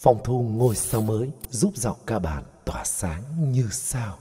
Phòng thu ngôi sao mới giúp giọng ca bạn tỏa sáng như sao.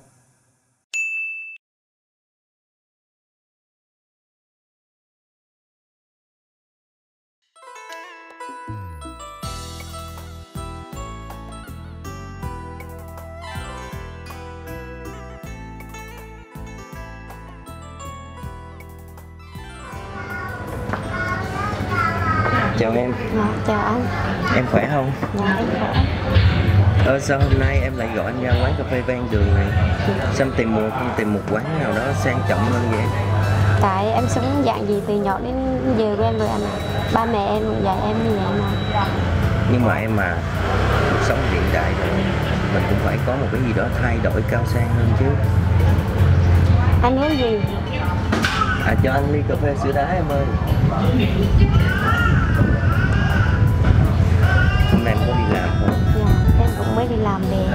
Chào em. Chào anh. Em khỏe không? Dạ em khỏe. Sao hôm nay em lại gọi anh ra quán cà phê ven đường này? Sao em không tìm một quán nào đó sang trọng hơn vậy? Tại em sống dạng gì từ nhỏ đến giờ của em rồi anh ạ. Ba mẹ em dạy em như vậy mà. Nhưng mà em cuộc sống hiện đại rồi, mình cũng phải có một cái gì đó thay đổi cao sang hơn chứ. Anh muốn gì? Cho anh ly cà phê sữa đá em ơi. Hôm nay em có đi làm không? Dạ em cũng mới đi làm về.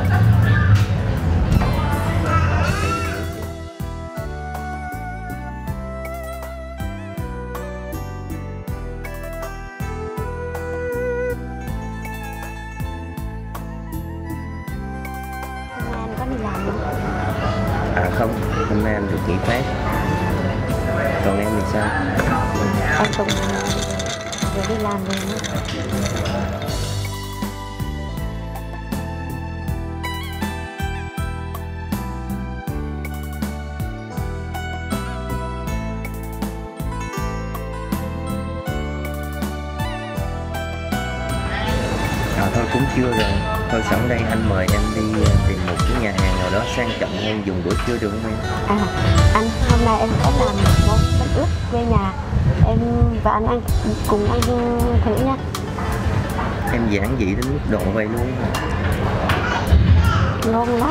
Hôm nay anh có đi làm không? Không, hôm nay anh được nghỉ phép. Còn em thì sao? Em cũng vừa đi làm về nữa. Thôi cũng chưa rồi. Thôi sẵn đây anh mời em đi tìm một cái nhà hàng nào đó sang trọng hơn dùng bữa trưa được không em? Anh hôm nay em có làm một bánh ướt quê nhà. Em và anh ăn cùng ăn thử nha. Em giản dị đến mức độ vậy luôn. Ngon lắm.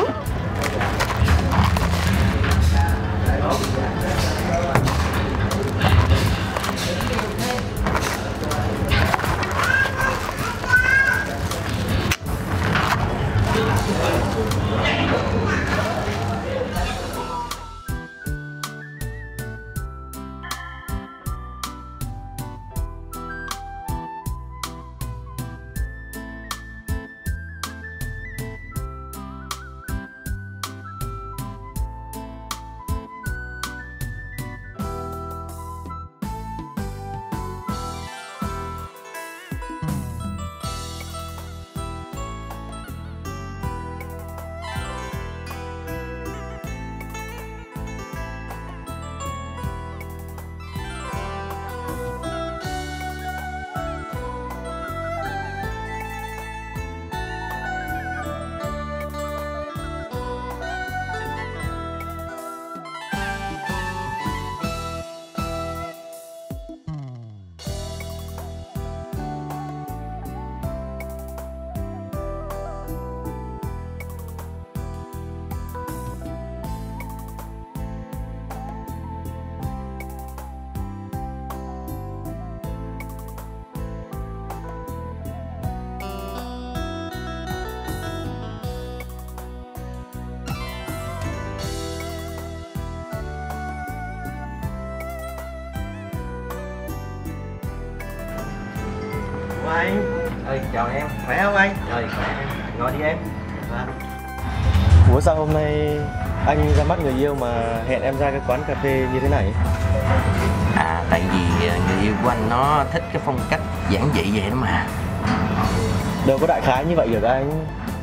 Anh ơi, chào em, khỏe không anh? Khỏe em, ngồi đi em. Ủa sao hôm nay anh ra mắt người yêu mà hẹn em ra cái quán cà phê như thế này? Tại vì người yêu của anh nó thích cái phong cách giản dị vậy đó mà. Đâu có đại khái như vậy được anh.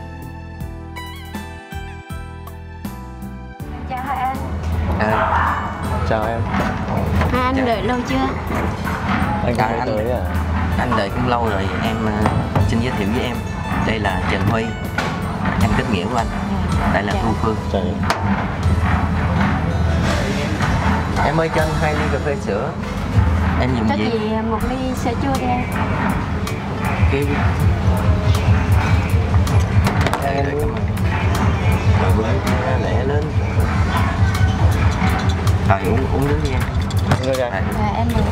Chào hai anh. Chào em. Hai anh đợi lâu chưa? Anh mới tới à? Anh đợi cũng lâu rồi, em xin giới thiệu với em. Đây là Trần Huy, em kết nghĩa của anh. Đây là Thu Phương. Em ơi, cho anh 2 ly cà phê sữa. Em dùng Cho gì? chị một ly sữa chua đi em. Cái em lẹ lên. Rồi uống nước đi em. Dạ em mời.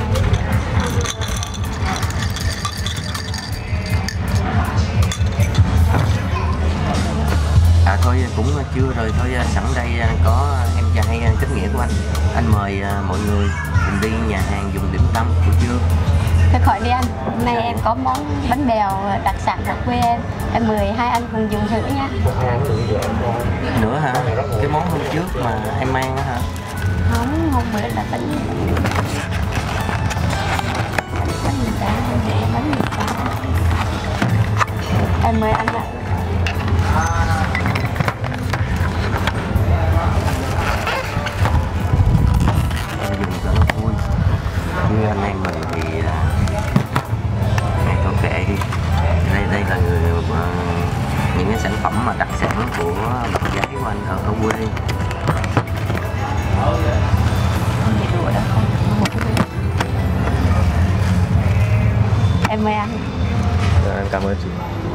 Thôi cũng chưa rồi, thôi sẵn đây có em trai kết nghĩa của anh mời mọi người cùng đi nhà hàng dùng điểm tâm buổi trưa. Thôi khỏi đi anh, hôm nay em có món bánh bèo đặc sản của quê em mời hai anh cùng dùng thử nha. Nữa hả? Cái món hôm trước mà em mang á hả? Không, hôm bữa là bánh mì cá, bánh mì cá. Em mời anh ạ. Dùng cho nó vui. Như anh em mình thì thôi kệ đi. Đây là những cái sản phẩm mà đặc sản của bạn gái của anh ở quê. Em mời anh. Em cảm ơn chị.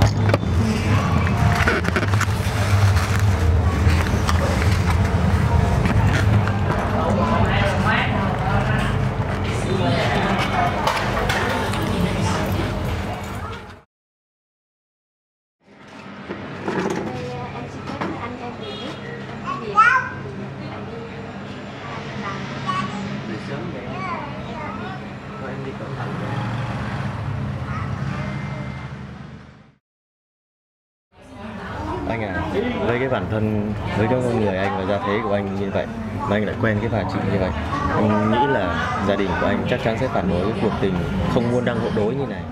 Anh à, với cái bản thân, với cái con người anh và gia thế của anh như vậy mà anh lại quen cái bà chị như vậy, anh nghĩ là gia đình của anh chắc chắn sẽ phản đối cuộc tình không môn đăng hộ đối như này.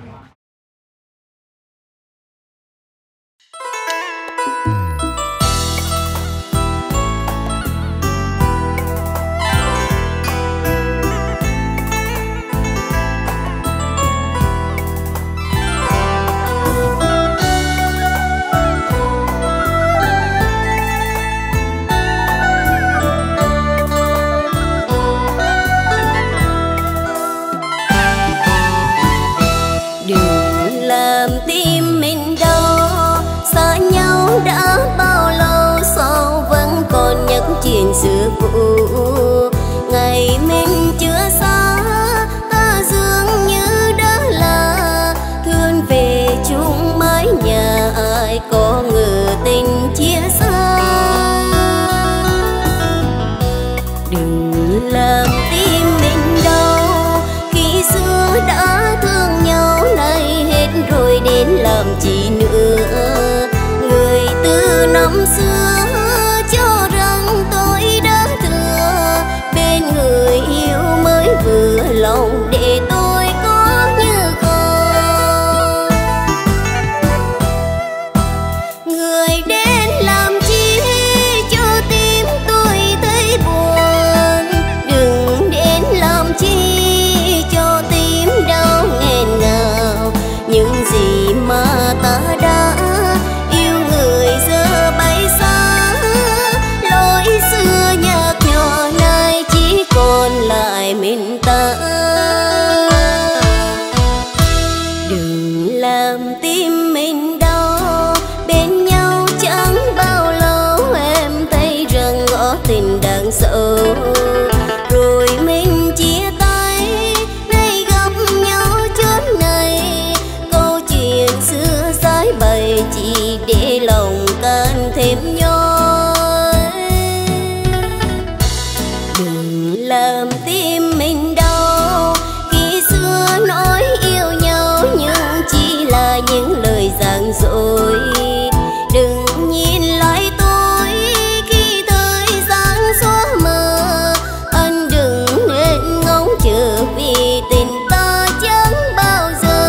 Chuyện xưa cũ ngày mình chưa xa, ta dường như đã là thương về chung mái nhà, ai có ngờ tình chia xa. Đừng làm tim mình đau, khi xưa đã thương nhau nay hết rồi đến làm chi nữa. Người từ năm xưa cho rằng tôi đã thừa, bên người yêu mới vừa lòng để tôi có như con. Người đến làm chi cho tim tôi thấy buồn, đừng đến làm chi cho tim đau nghẹn ngào. Những gì mà ta đã yêu người giờ bay xa, lối xưa nhạt nhòa nay chỉ còn lại mình ta. Đừng làm tim mình đau, bên nhau chẳng bao lâu em thấy rằng ngõ tình đang sâu. Rồi mình chia tay, nay gặp nhau chốn này, câu chuyện xưa giải bày chỉ để lòng can thêm nhói. Đừng làm tim mình đau, khi xưa nói yêu nhau nhưng chỉ là những lời giảng dối. Đừng nhìn lại tôi khi thời gian xóa mờ, anh đừng nên ngóng chờ vì tình ta chẳng bao giờ.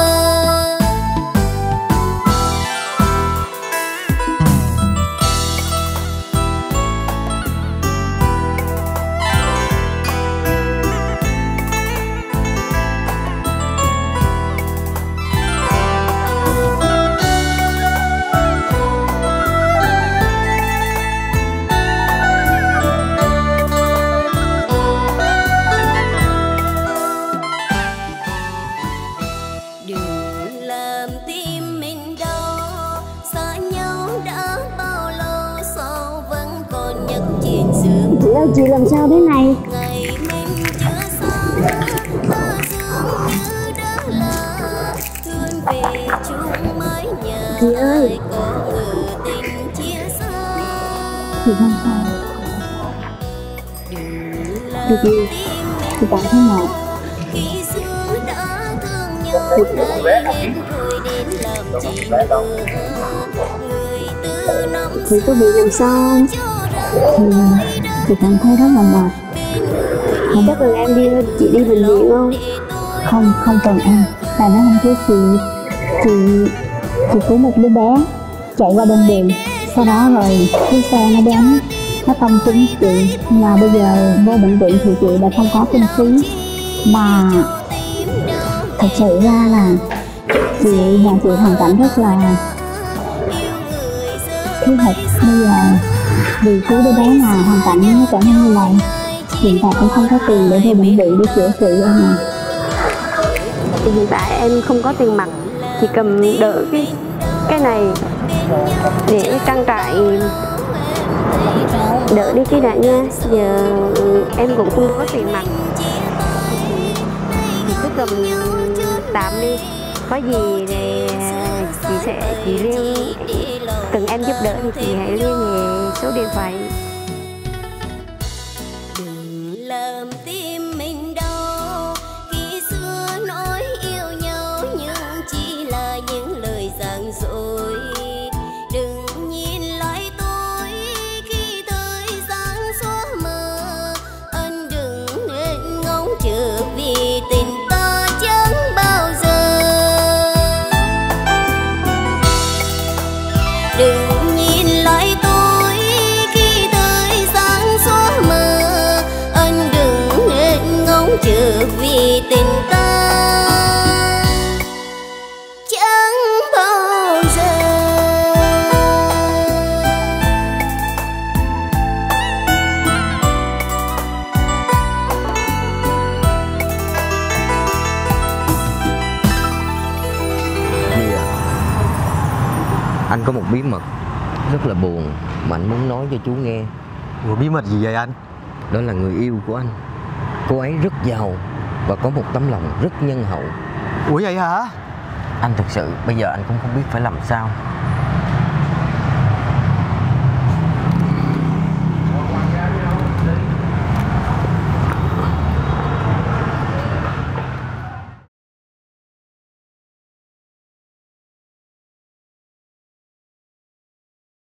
Đừng làm tim mình đau, xa nhau đã bao lâu sao vẫn còn những chuyện xưa. Chị ơi, chị làm sao thế này? Ngày mình chưa xa, ta dường như đã là thương về chung mái nhà. Chị ơi. Ai có ngờ tình chia xa. Chị không sao. Đừng làm Được đi. tim Chị mình cảm thấy nào? khi xưa đã Thì có bị làm sao Chị cảm thấy rất là mệt. có cần em đi chị đi bệnh viện không? Không cần em. Là nó hôm trước chị cứu một đứa bé chạy qua bên đường, sau đó rồi cái xe nó đến nó tông trúng chị, mà bây giờ vô bệnh viện thì chị đã không có kinh phí. Mà thật sự ra là chị hoàn cảnh rất là thiếu hụt. Bây giờ vì cứu đứa bé mà hoàn cảnh nó trở nên như này, hiện tại cũng không có tiền để vô bệnh viện để chữa trị em mà. Thì hiện tại em không có tiền mặt, chỉ cầm đỡ cái này để trang trải đỡ đi cái đã nha. Giờ em cũng không có tiền mặt thì cứ cầm tạm đi, có gì thì chị liên cần em giúp đỡ thì chị hãy liên hệ số điện thoại. Đừng làm tim mình đau khi xưa nói yêu nhau, nhưng chỉ là những lời giảng dối. Đừng nhìn lại tôi khi thời gian xóa mờ, anh đừng nên ngóng chờ vì tình ta chẳng bao giờ. Đừng nhìn lại tôi khi thời gian xóa mờ, anh đừng nên ngóng chờ vì tình ta chẳng bao giờ. Anh có một bí mật rất là buồn mà anh muốn nói cho chú nghe. Ủa, bí mật gì vậy anh? Đó là người yêu của anh. Cô ấy rất giàu và có một tấm lòng rất nhân hậu. Ủa vậy hả? Anh thực sự bây giờ anh cũng không biết phải làm sao.